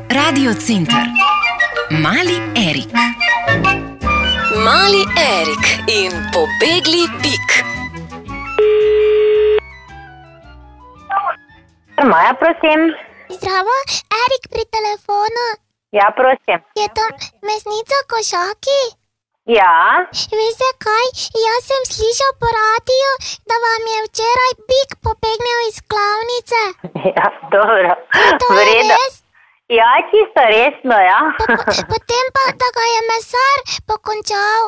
Radio Center. Mali Erik. Mali Erik in pobegli bik. Maja, prosim. Zdravo, Erik pri telefonu. Ja, prosim. Je to mesnica Košaki? Ja, Veste kaj, jaz sem slišal po radiju, da vam je včeraj bik pobegnil iz klavnice. ja, dobro. To V je redu. res? Ja, čisto resno, ja. Potem pa, da ga je mesar pokončal.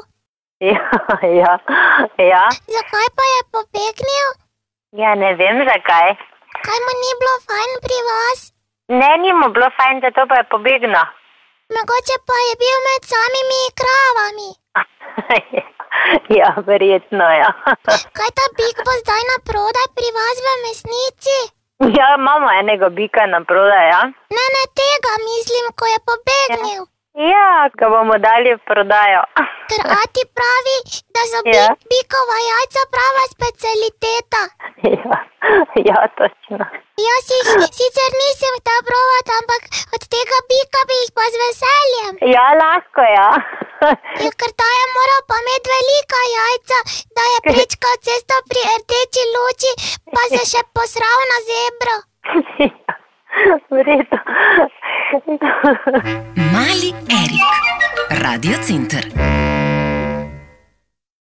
Ja. Zakaj pa je pobegnil? Ja, ne vem zakaj. Kaj mu ni bilo fajn pri vas? Ne, ni mu bilo fajn, zato pa je pobegnil. Mogoče pa je bil med samimi kravami. ja, verjetno, ja. Kaj ta bik bo zdaj naprodaj pri vas v mesnici? ja, imamo enega bika na prodaj, ja. Ne tega mislim, ko je pobegnil. Ja, ga bomo dali v prodajo. Ker ati pravi, da so Ja. bikova jajca prava specialiteta. ja, točno. Jaz jih sicer nisem ta provat, ampak od tega bika bi jih pa z veseljem. Ja, lahko, ja. Ja, ker ta je moral pa imeti velika jajca, da je prečkal cesto pri rdeči luči, pa se še posral na zebro. v redu. Mali Erik. Radio Center.